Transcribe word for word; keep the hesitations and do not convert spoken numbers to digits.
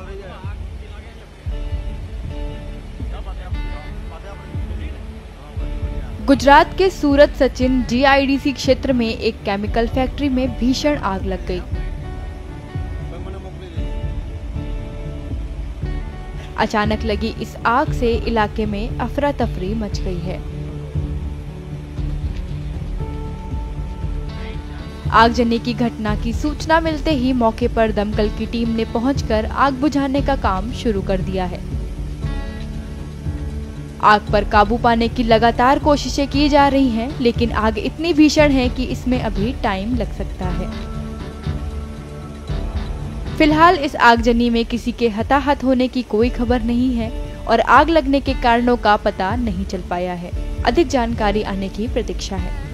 गुजरात के सूरत Sachin ji I D C क्षेत्र में एक केमिकल फैक्ट्री में भीषण आग लग गई। अचानक लगी इस आग से इलाके में अफरा तफरी मच गई है। आगजनी की घटना की सूचना मिलते ही मौके पर दमकल की टीम ने पहुंचकर आग बुझाने का काम शुरू कर दिया है। आग पर काबू पाने की लगातार कोशिशें की जा रही हैं, लेकिन आग इतनी भीषण है कि इसमें अभी टाइम लग सकता है। फिलहाल इस आगजनी में किसी के हताहत होने की कोई खबर नहीं है और आग लगने के कारणों का पता नहीं चल पाया है। अधिक जानकारी आने की प्रतीक्षा है।